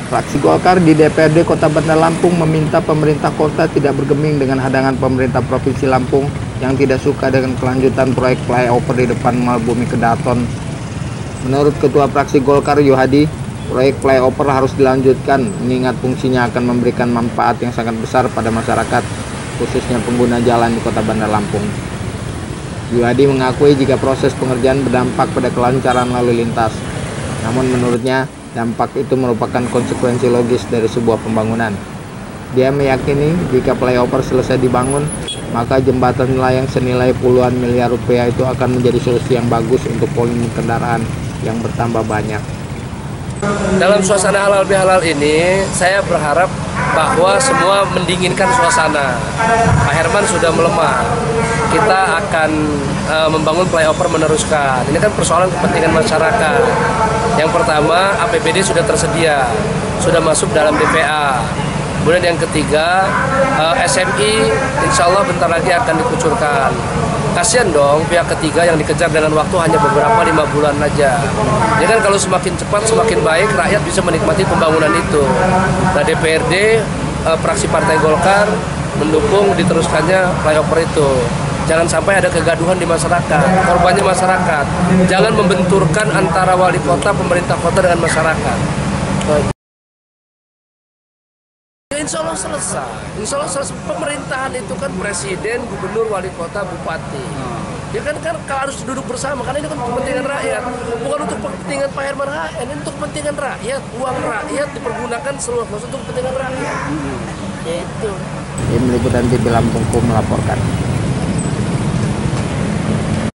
Fraksi Golkar di DPRD Kota Bandar Lampung meminta pemerintah kota tidak bergeming dengan hadangan pemerintah Provinsi Lampung yang tidak suka dengan kelanjutan proyek flyover di depan Mall Bumi Kedaton. Menurut Ketua Fraksi Golkar Yuhadi, proyek flyover harus dilanjutkan mengingat fungsinya akan memberikan manfaat yang sangat besar pada masyarakat, khususnya pengguna jalan di Kota Bandar Lampung. Yuhadi mengakui jika proses pengerjaan berdampak pada kelancaran lalu lintas. Namun menurutnya, dampak itu merupakan konsekuensi logis dari sebuah pembangunan. Dia meyakini jika flyover selesai dibangun, maka jembatan layang senilai puluhan miliar rupiah itu akan menjadi solusi yang bagus untuk volume kendaraan yang bertambah banyak. Dalam suasana halal bihalal ini, saya berharap bahwa semua mendinginkan suasana. Pak Herman sudah melemah. Kita akan membangun flyover meneruskan. Ini kan persoalan kepentingan masyarakat. Yang pertama, APBD sudah tersedia, sudah masuk dalam DPA. Kemudian yang ketiga, SMI insya Allah bentar lagi akan dikucurkan. Kasihan dong pihak ketiga yang dikejar dengan waktu hanya beberapa 5 bulan aja. Ya kan kalau semakin cepat semakin baik, rakyat bisa menikmati pembangunan itu. Nah DPRD, fraksi Partai Golkar mendukung diteruskannya flyover itu. Jangan sampai ada kegaduhan di masyarakat, korbannya masyarakat. Jangan membenturkan antara wali kota, pemerintah kota dengan masyarakat. Insya Allah selesai. Insya Allah selesai. Pemerintahan itu kan presiden, gubernur, wali kota, bupati. Ya kan harus duduk bersama karena ini kan kepentingan rakyat, bukan untuk kepentingan Pak Herman HN, ini untuk kepentingan rakyat. Uang rakyat dipergunakan seluruh untuk kepentingan rakyat. Itu. Tim Liputan TV Lampung melaporkan.